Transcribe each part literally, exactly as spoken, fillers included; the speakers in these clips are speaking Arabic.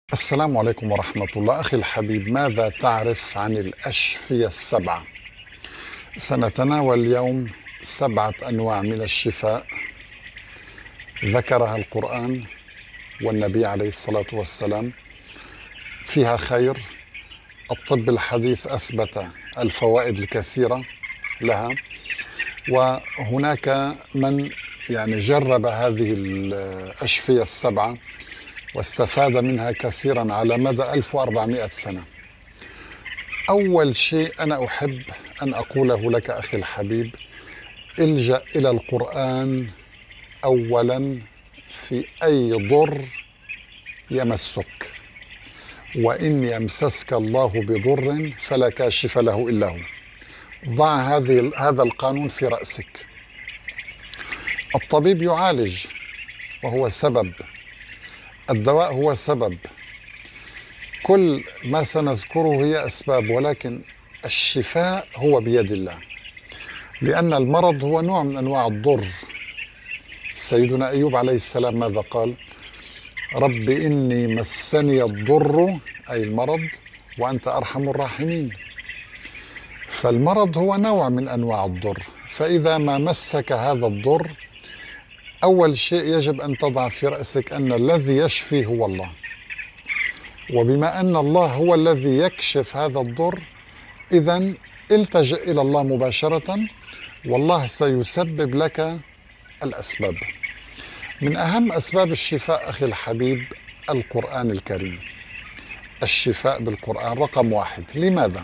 السلام عليكم ورحمة الله. أخي الحبيب، ماذا تعرف عن الأشفية السبعة؟ سنتناول اليوم سبعة أنواع من الشفاء ذكرها القرآن والنبي عليه الصلاة والسلام. فيها خير. الطب الحديث أثبت الفوائد الكثيرة لها، وهناك من يعني جرب هذه الأشفية السبعة واستفاد منها كثيرا على مدى ألف وأربعمائة سنة. أول شيء أنا أحب أن أقوله لك أخي الحبيب: الجأ إلى القرآن أولا في أي ضر يمسك، وإن يمسسك الله بضر فلا كاشف له إلا هو. ضع هذه هذا القانون في رأسك. الطبيب يعالج وهو سبب، الدواء هو سبب، كل ما سنذكره هي أسباب، ولكن الشفاء هو بيد الله، لأن المرض هو نوع من أنواع الضر. سيدنا أيوب عليه السلام ماذا قال؟ رب إني مسني الضر، أي المرض، وأنت أرحم الراحمين. فالمرض هو نوع من أنواع الضر، فإذا ما مسك هذا الضر أول شيء يجب أن تضع في رأسك أن الذي يشفي هو الله، وبما أن الله هو الذي يكشف هذا الضر، إذن التجئ إلى الله مباشرة، والله سيسبب لك الأسباب. من أهم أسباب الشفاء أخي الحبيب القرآن الكريم. الشفاء بالقرآن رقم واحد. لماذا؟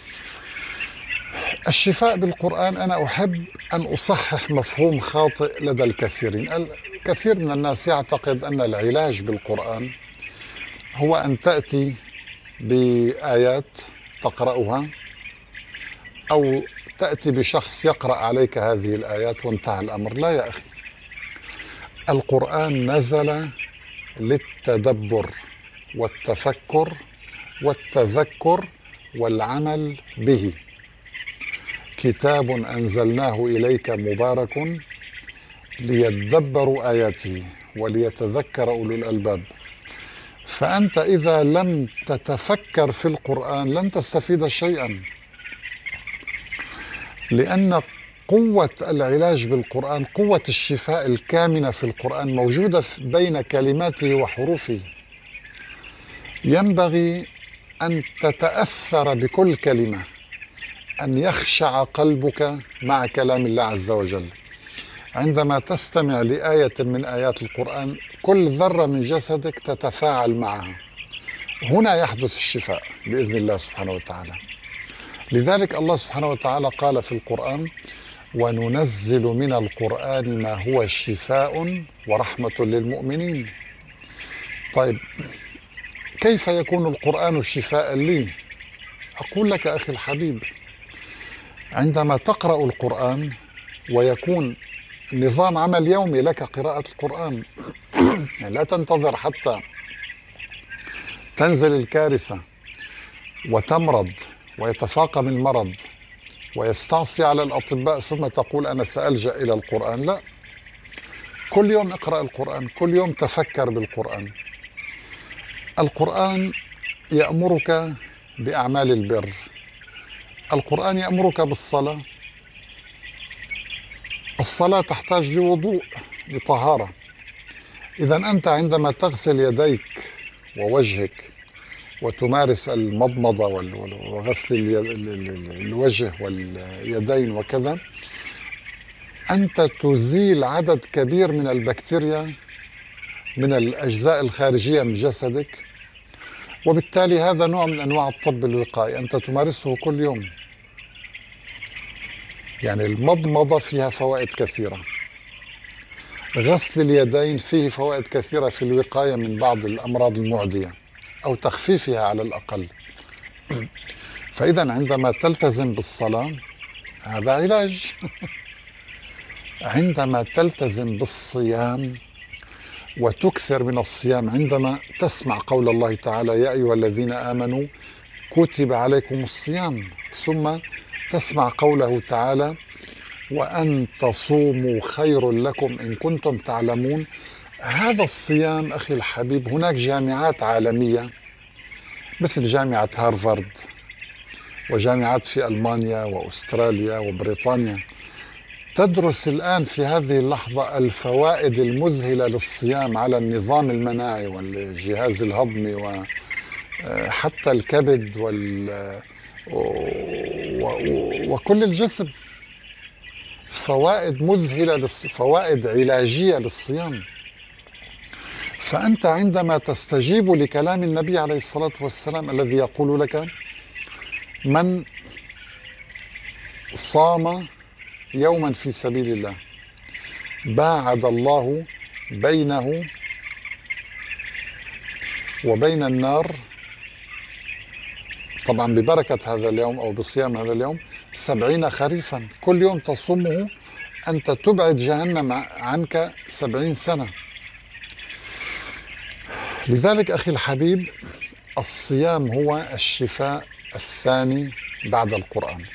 الشفاء بالقرآن، أنا أحب أن أصحح مفهوم خاطئ لدى الكثيرين. الكثير من الناس يعتقد أن العلاج بالقرآن هو أن تأتي بآيات تقرأها، أو تأتي بشخص يقرأ عليك هذه الآيات وانتهى الأمر. لا يا أخي، القرآن نزل للتدبر والتفكر والتذكر والعمل به. كتاب أنزلناه إليك مبارك ليدبروا آياته وليتذكر أولو الألباب. فأنت إذا لم تتفكر في القرآن لن تستفيد شيئا، لأن قوة العلاج بالقرآن، قوة الشفاء الكامنة في القرآن موجودة بين كلماته وحروفه. ينبغي أن تتأثر بكل كلمة، أن يخشع قلبك مع كلام الله عز وجل. عندما تستمع لآية من آيات القرآن كل ذرة من جسدك تتفاعل معها، هنا يحدث الشفاء بإذن الله سبحانه وتعالى. لذلك الله سبحانه وتعالى قال في القرآن: وننزل من القرآن ما هو شفاء ورحمة للمؤمنين. طيب، كيف يكون القرآن شفاء لي؟ أقول لك أخي الحبيب، عندما تقرأ القرآن ويكون نظام عمل يومي لك قراءة القرآن، يعني لا تنتظر حتى تنزل الكارثة وتمرض ويتفاقم المرض ويستعصي على الأطباء ثم تقول أنا سألجأ إلى القرآن. لا، كل يوم اقرأ القرآن، كل يوم تفكر بالقرآن. القرآن يأمرك بأعمال البر، القرآن يأمرك بالصلاة. الصلاة تحتاج لوضوء، لطهارة. إذا أنت عندما تغسل يديك ووجهك وتمارس المضمضة وغسل الوجه واليدين وكذا، أنت تزيل عدد كبير من البكتيريا من الأجزاء الخارجية من جسدك، وبالتالي هذا نوع من أنواع الطب الوقائي أنت تمارسه كل يوم. يعني المضمضة فيها فوائد كثيرة، غسل اليدين فيه فوائد كثيرة في الوقاية من بعض الأمراض المعدية أو تخفيفها على الأقل. فإذا عندما تلتزم بالصلاة هذا علاج. عندما تلتزم بالصيام وتكثر من الصيام، عندما تسمع قول الله تعالى: يا أيها الذين آمنوا كتب عليكم الصيام، ثم تسمع قوله تعالى: وأن تصوموا خير لكم إن كنتم تعلمون. هذا الصيام أخي الحبيب، هناك جامعات عالمية مثل جامعة هارفارد وجامعات في ألمانيا وأستراليا وبريطانيا تدرس الآن في هذه اللحظة الفوائد المذهلة للصيام على النظام المناعي والجهاز الهضمي وحتى الكبد وال وكل الجسم. فوائد مذهلة للص... فوائد علاجية للصيام. فأنت عندما تستجيب لكلام النبي عليه الصلاة والسلام الذي يقول لك: من صام يوما في سبيل الله باعد الله بينه وبين النار، طبعا ببركة هذا اليوم أو بصيام هذا اليوم، سبعين خريفا. كل يوم تصومه أنت تبعد جهنم عنك سبعين سنة. لذلك أخي الحبيب، الصيام هو الشفاء الثاني بعد القرآن.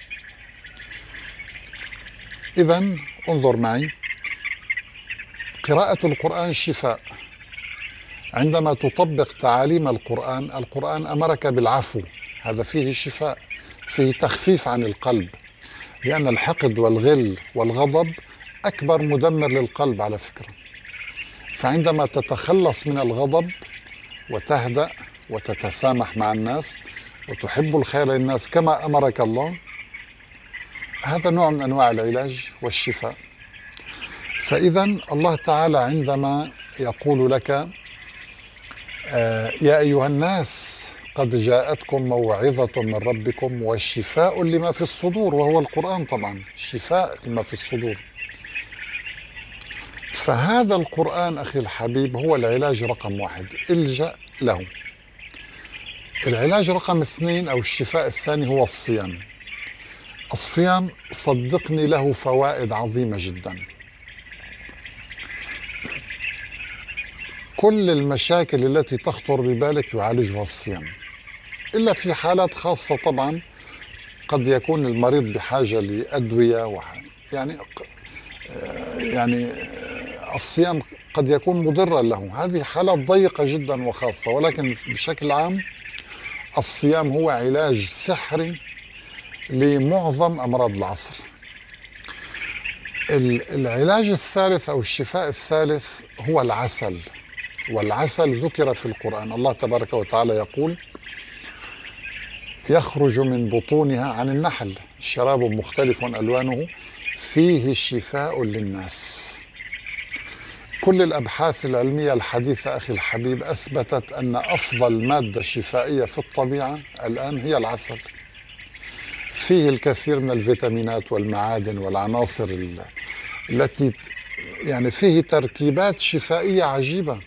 إذن انظر معي، قراءة القرآن شفاء. عندما تطبق تعاليم القرآن، القرآن أمرك بالعفو، هذا فيه شفاء، فيه تخفيف عن القلب، لأن الحقد والغل والغضب أكبر مدمر للقلب على فكرة. فعندما تتخلص من الغضب وتهدأ وتتسامح مع الناس وتحب الخير للناس كما أمرك الله، هذا نوع من أنواع العلاج والشفاء. فإذا الله تعالى عندما يقول لك: آه يا أيها الناس قد جاءتكم موعظة من ربكم وشفاء لما في الصدور، وهو القرآن طبعا شفاء لما في الصدور. فهذا القرآن أخي الحبيب هو العلاج رقم واحد، الجأ له. العلاج رقم اثنين أو الشفاء الثاني هو الصيام. الصيام صدقني له فوائد عظيمة جدا. كل المشاكل التي تخطر ببالك يعالجها الصيام، إلا في حالات خاصة طبعا قد يكون المريض بحاجة لأدوية و يعني يعني الصيام قد يكون مضرا له، هذه حالات ضيقة جدا وخاصة. ولكن بشكل عام الصيام هو علاج سحري لمعظم أمراض العصر. العلاج الثالث أو الشفاء الثالث هو العسل. والعسل ذكر في القرآن، الله تبارك وتعالى يقول: يخرج من بطونها عن النحل شراب مختلف ألوانه فيه شفاء للناس. كل الأبحاث العلمية الحديثة أخي الحبيب أثبتت أن أفضل مادة شفائية في الطبيعة الآن هي العسل. فيه الكثير من الفيتامينات والمعادن والعناصر التي يعني فيه تركيبات شفائية عجيبة.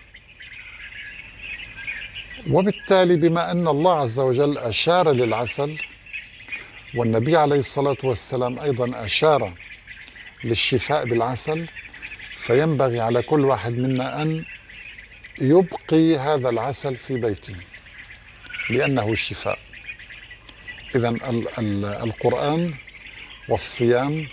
وبالتالي بما أن الله عز وجل أشار للعسل، والنبي عليه الصلاة والسلام أيضا أشار للشفاء بالعسل، فينبغي على كل واحد منا أن يبقي هذا العسل في بيته لأنه الشفاء. إذن القرآن والصيام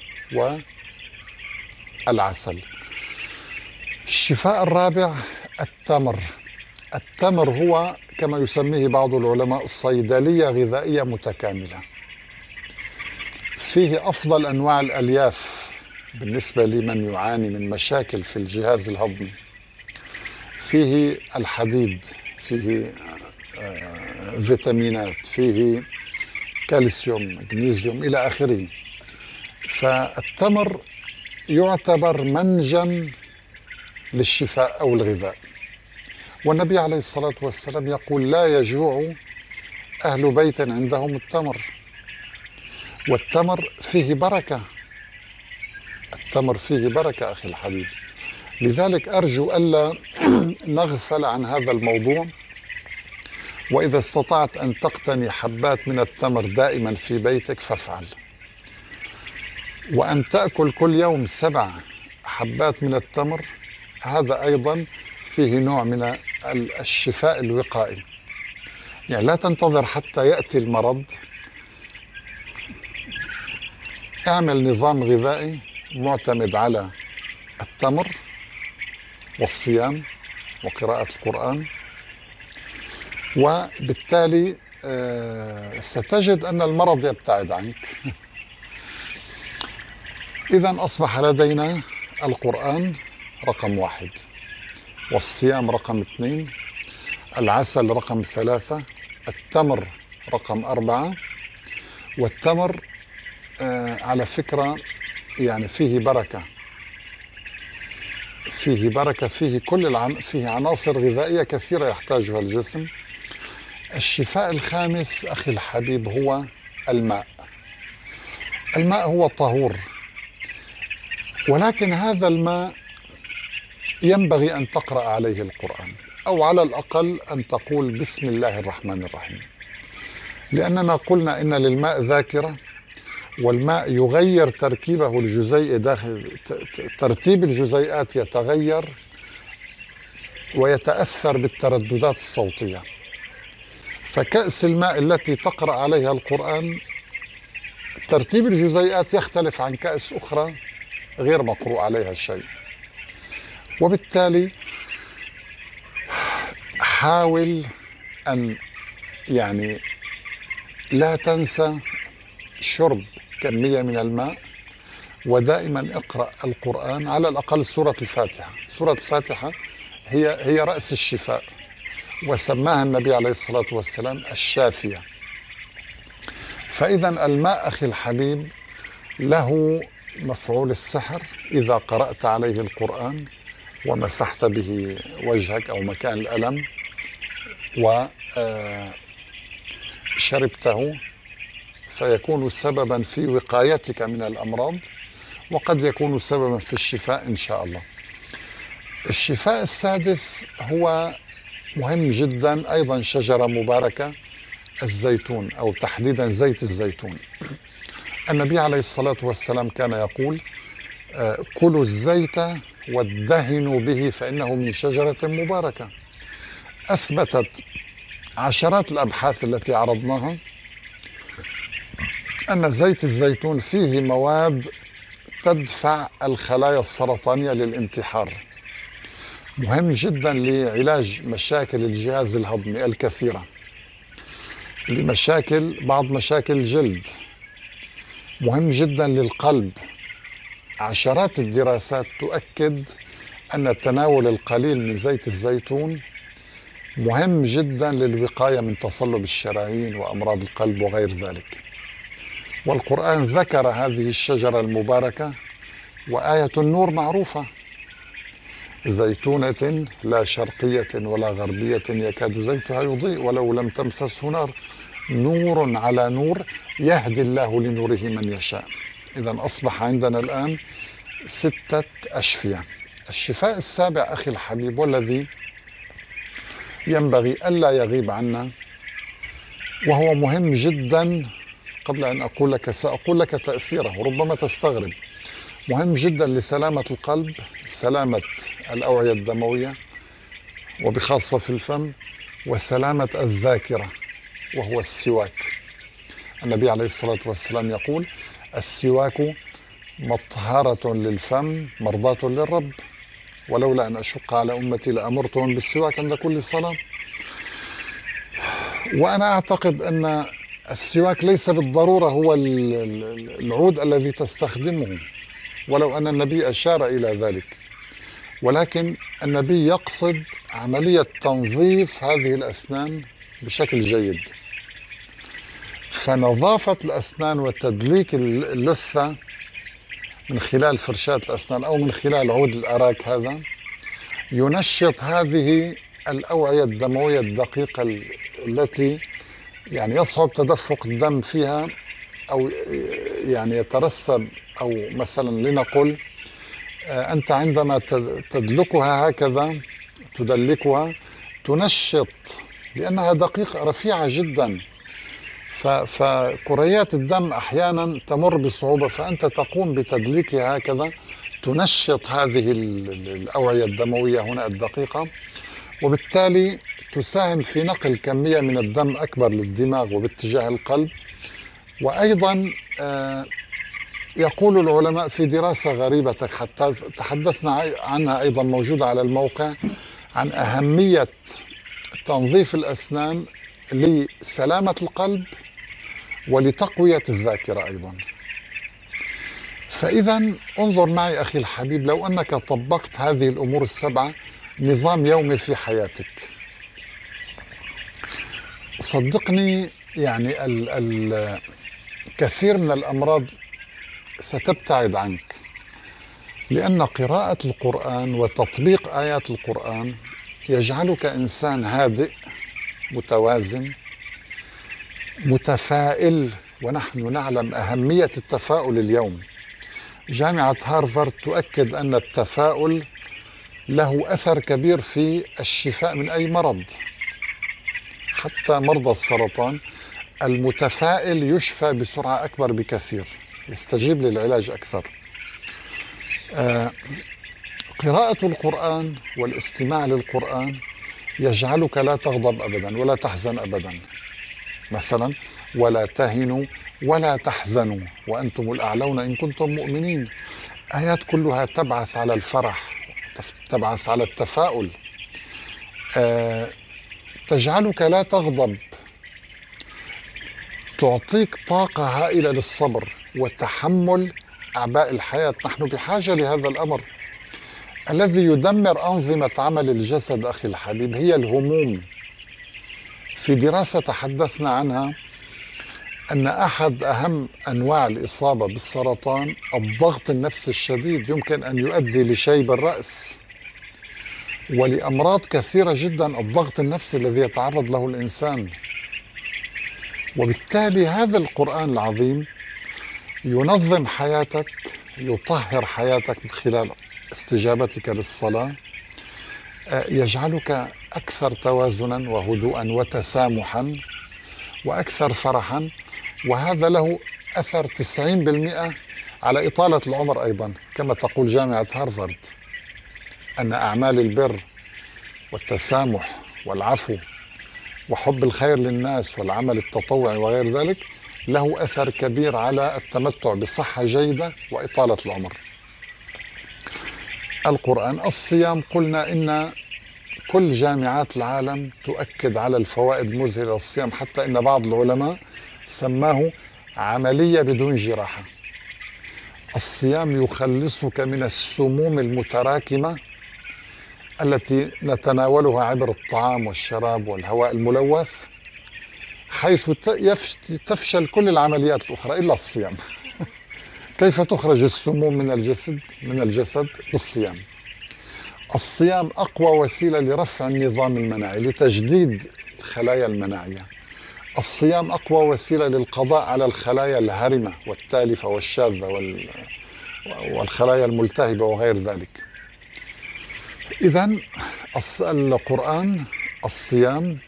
والعسل. الشفاء الرابع التمر. التمر هو كما يسميه بعض العلماء صيدلية غذائية متكاملة، فيه أفضل أنواع الألياف بالنسبة لمن يعاني من مشاكل في الجهاز الهضمي. فيه الحديد، فيه فيتامينات، فيه كالسيوم، مغنيسيوم إلى آخره. فالتمر يعتبر منجم للشفاء أو الغذاء. والنبي عليه الصلاة والسلام يقول: لا يجوع أهل بيت عندهم التمر. والتمر فيه بركة، التمر فيه بركة أخي الحبيب. لذلك أرجو ألا نغفل عن هذا الموضوع. وإذا استطعت أن تقتني حبات من التمر دائما في بيتك فافعل. وأن تأكل كل يوم سبع حبات من التمر، هذا أيضا فيه نوع من الشفاء الوقائي. يعني لا تنتظر حتى يأتي المرض، اعمل نظام غذائي معتمد على التمر والصيام وقراءة القرآن، وبالتالي ستجد أن المرض يبتعد عنك. إذن أصبح لدينا القرآن رقم واحد، والصيام رقم اثنين، العسل رقم ثلاثة، التمر رقم أربعة. والتمر آه على فكرة يعني فيه بركة، فيه بركة، فيه كل العن... فيه عناصر غذائية كثيرة يحتاجها الجسم. الشفاء الخامس أخي الحبيب هو الماء. الماء هو طهور، ولكن هذا الماء ينبغي أن تقرأ عليه القرآن، أو على الأقل أن تقول بسم الله الرحمن الرحيم، لأننا قلنا إن للماء ذاكرة، والماء يغير تركيبه الجزيئي داخل ترتيب الجزيئات، يتغير ويتأثر بالترددات الصوتية. فكأس الماء التي تقرأ عليها القرآن ترتيب الجزيئات يختلف عن كأس أخرى غير مقروء عليها شيء. وبالتالي حاول أن يعني لا تنسى شرب كمية من الماء، ودائما اقرأ القرآن على الأقل سورة الفاتحة. سورة الفاتحة هي هي رأس الشفاء، وسماها النبي عليه الصلاة والسلام الشافية. فإذا الماء أخي الحبيب له مفعول السحر إذا قرأت عليه القرآن ومسحت به وجهك أو مكان الألم وشربته، فيكون سببا في وقايتك من الأمراض، وقد يكون سببا في الشفاء إن شاء الله. الشفاء السادس هو مهم جدا أيضا، شجرة مباركة، الزيتون، أو تحديدا زيت الزيتون. النبي عليه الصلاة والسلام كان يقول كلوا الزيت وادهنوا به فإنه من شجرة مباركة. أثبتت عشرات الأبحاث التي عرضناها أن زيت الزيتون فيه مواد تدفع الخلايا السرطانية للانتحار، مهم جدا لعلاج مشاكل الجهاز الهضمي الكثيرة، لمشاكل بعض مشاكل الجلد، مهم جدا للقلب. عشرات الدراسات تؤكد أن التناول القليل من زيت الزيتون مهم جدا للوقاية من تصلب الشرايين وأمراض القلب وغير ذلك. والقرآن ذكر هذه الشجرة المباركة، وآية النور معروفة: زيتونة لا شرقية ولا غربية يكاد زيتها يضيء ولو لم تمسسه نار نور على نور يهدي الله لنوره من يشاء. إذا أصبح عندنا الآن ستة أشفية. الشفاء السابع أخي الحبيب والذي ينبغي ألا يغيب عنا، وهو مهم جدا، قبل أن أقول لك سأقول لك تأثيره ربما تستغرب، مهم جدا لسلامة القلب، سلامة الأوعية الدموية وبخاصة في الفم، وسلامة الذاكرة، وهو السواك. النبي عليه الصلاة والسلام يقول: السواك مطهرة للفم مرضاة للرب، ولولا أن أشق على أمتي لأمرتهم بالسواك عند كل صلاة. وأنا أعتقد أن السواك ليس بالضرورة هو العود الذي تستخدمه، ولو أن النبي أشار إلى ذلك، ولكن النبي يقصد عملية تنظيف هذه الأسنان بشكل جيد. فنظافة الأسنان وتدليك اللثة من خلال فرشاة الأسنان أو من خلال عود الأراك هذا ينشط هذه الأوعية الدموية الدقيقة التي يعني يصعب تدفق الدم فيها، أو يعني يترسب، أو مثلا لنقل أنت عندما تدلكها هكذا تدلكها تنشط، لأنها دقيقة رفيعة جدا، فكريات الدم أحيانا تمر بصعوبة، فأنت تقوم بتدليكها هكذا تنشط هذه الأوعية الدموية هنا الدقيقة، وبالتالي تساهم في نقل كمية من الدم أكبر للدماغ وباتجاه القلب. وأيضا يقول العلماء في دراسة غريبة حتى تحدثنا عنها أيضا موجودة على الموقع، عن أهمية تنظيف الأسنان لسلامة القلب ولتقوية الذاكرة أيضا. فإذا انظر معي أخي الحبيب، لو أنك طبقت هذه الأمور السبعة نظام يومي في حياتك، صدقني يعني ال ال كثير من الأمراض ستبتعد عنك، لأن قراءة القرآن وتطبيق آيات القرآن يجعلك إنسان هادئ متوازن متفائل، ونحن نعلم أهمية التفاؤل اليوم. جامعة هارفارد تؤكد أن التفاؤل له أثر كبير في الشفاء من أي مرض، حتى مرضى السرطان المتفائل يشفى بسرعة أكبر بكثير، يستجيب للعلاج أكثر. آه قراءة القرآن والاستماع للقرآن يجعلك لا تغضب أبدا ولا تحزن أبدا. مثلا ولا تهنوا ولا تحزنوا وأنتم الأعلون إن كنتم مؤمنين، آيات كلها تبعث على الفرح، تبعث على التفاؤل، آه تجعلك لا تغضب، تعطيك طاقة هائلة للصبر وتحمل أعباء الحياة. نحن بحاجة لهذا الأمر. الذي يدمر أنظمة عمل الجسد أخي الحبيب هي الهموم. في دراسة تحدثنا عنها أن أحد أهم أنواع الإصابة بالسرطان الضغط النفسي الشديد، يمكن أن يؤدي لشيب الرأس ولأمراض كثيرة جدا الضغط النفسي الذي يتعرض له الإنسان. وبالتالي هذا القرآن العظيم ينظم حياتك، يطهر حياتك من خلال استجابتك للصلاة، يجعلك أكثر توازنا وهدوءا وتسامحا وأكثر فرحا، وهذا له أثر تسعين بالمئة على إطالة العمر أيضا، كما تقول جامعة هارفارد أن أعمال البر والتسامح والعفو وحب الخير للناس والعمل التطوعي وغير ذلك له أثر كبير على التمتع بصحة جيدة وإطالة العمر. القرآن، الصيام، قلنا إن كل جامعات العالم تؤكد على الفوائد المذهلة للصيام، حتى إن بعض العلماء سماه عملية بدون جراحة. الصيام يخلصك من السموم المتراكمة التي نتناولها عبر الطعام والشراب والهواء الملوث، حيث تفشل كل العمليات الأخرى إلا الصيام. كيف تخرج السموم من الجسد من الجسد؟ بالصيام. الصيام أقوى وسيلة لرفع النظام المناعي، لتجديد الخلايا المناعية. الصيام أقوى وسيلة للقضاء على الخلايا الهرمة والتالفة والشاذة والخلايا الملتهبة وغير ذلك. إذن القرآن، الصيام،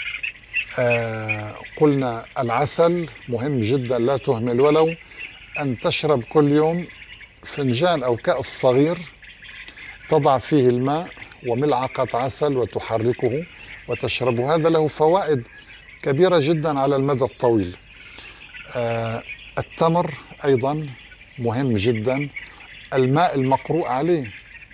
آه قلنا العسل مهم جدا، لا تهمل ولو أن تشرب كل يوم فنجان أو كأس صغير تضع فيه الماء وملعقة عسل وتحركه وتشربه، هذا له فوائد كبيرة جدا على المدى الطويل. آه التمر أيضا مهم جدا، الماء المقروء عليه.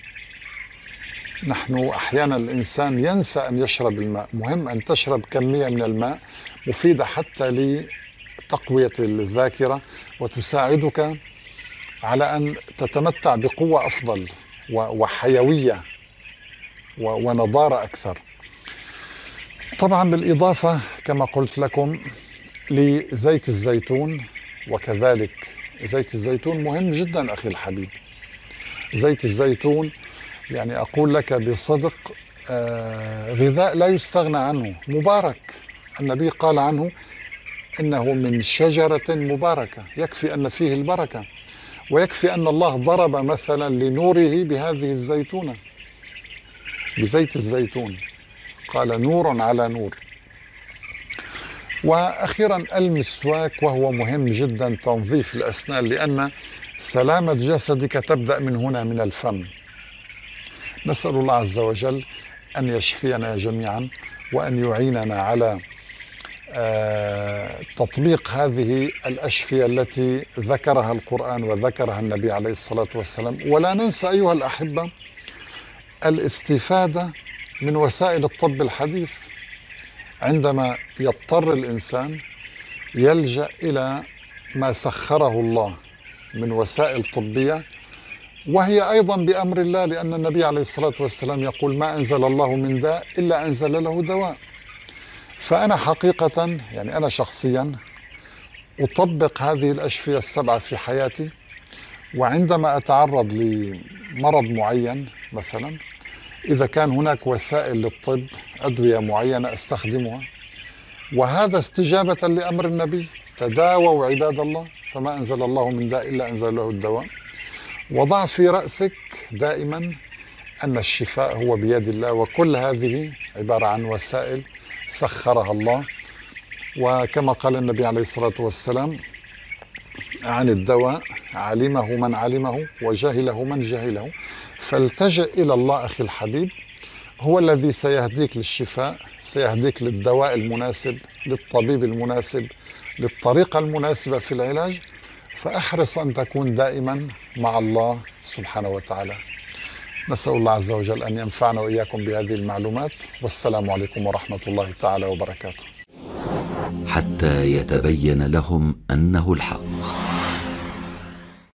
نحن أحيانا الإنسان ينسى أن يشرب الماء، مهم أن تشرب كمية من الماء مفيدة حتى لتقوية الذاكرة وتساعدك على أن تتمتع بقوة أفضل وحيوية ونضارة أكثر. طبعا بالإضافة كما قلت لكم لزيت الزيتون، وكذلك زيت الزيتون مهم جدا أخي الحبيب. زيت الزيتون يعني أقول لك بصدق آه غذاء لا يستغنى عنه، مبارك. النبي قال عنه إنه من شجرة مباركة، يكفي أن فيه البركة، ويكفي أن الله ضرب مثلا لنوره بهذه الزيتونة، بزيت الزيتون، قال نور على نور. وأخيرا المسواك، وهو مهم جدا، تنظيف الأسنان، لأن سلامة جسدك تبدأ من هنا، من الفم. نسأل الله عز وجل أن يشفينا جميعا وأن يعيننا على تطبيق هذه الأشفية التي ذكرها القرآن وذكرها النبي عليه الصلاة والسلام. ولا ننسى أيها الأحبة الاستفادة من وسائل الطب الحديث. عندما يضطر الإنسان يلجأ إلى ما سخره الله من وسائل طبية، وهي أيضا بأمر الله، لأن النبي عليه الصلاة والسلام يقول: ما أنزل الله من داء إلا أنزل له دواء. فأنا حقيقة يعني أنا شخصيا أطبق هذه الأشفية السبعة في حياتي، وعندما أتعرض لمرض معين مثلا، إذا كان هناك وسائل للطب، أدوية معينة أستخدمها، وهذا استجابة لأمر النبي: تداووا عباد الله فما أنزل الله من داء إلا أنزل له الدواء. وضع في رأسك دائما أن الشفاء هو بيد الله، وكل هذه عبارة عن وسائل سخرها الله. وكما قال النبي عليه الصلاة والسلام عن الدواء: علمه من علمه وجهله من جهله. فالتجئ إلى الله أخي الحبيب، هو الذي سيهديك للشفاء، سيهديك للدواء المناسب، للطبيب المناسب، للطريقة المناسبة في العلاج. فأحرص أن تكون دائما مع الله سبحانه وتعالى. نسأل الله عز وجل أن ينفعنا وإياكم بهذه المعلومات، والسلام عليكم ورحمة الله تعالى وبركاته. حتى يتبين لهم أنه الحق.